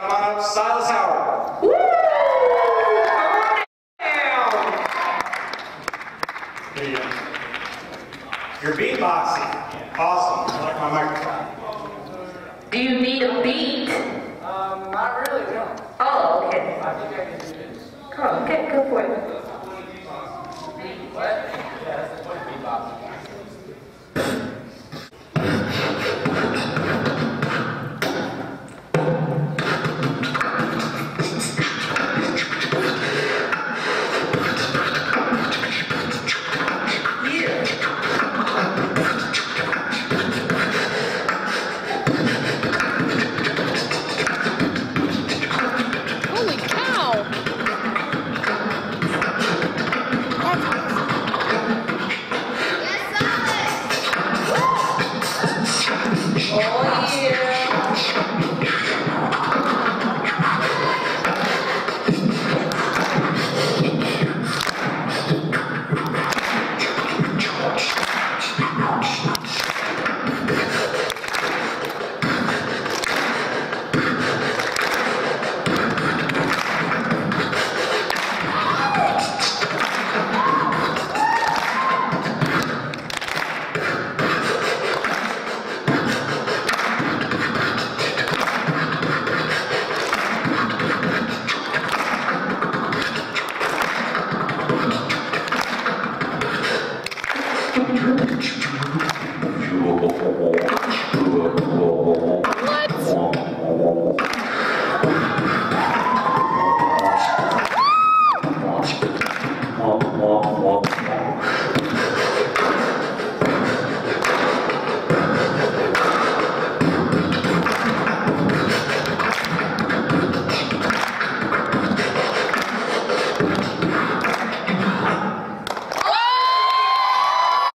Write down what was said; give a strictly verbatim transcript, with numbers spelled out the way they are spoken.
Come on up, Silas Howard. Woo! Come on down. There you go. You're beatboxing. Awesome. I like my microphone. Do you need a beat? Um, not really, no. Oh, okay. I think I can do this. Oh, okay, go for it.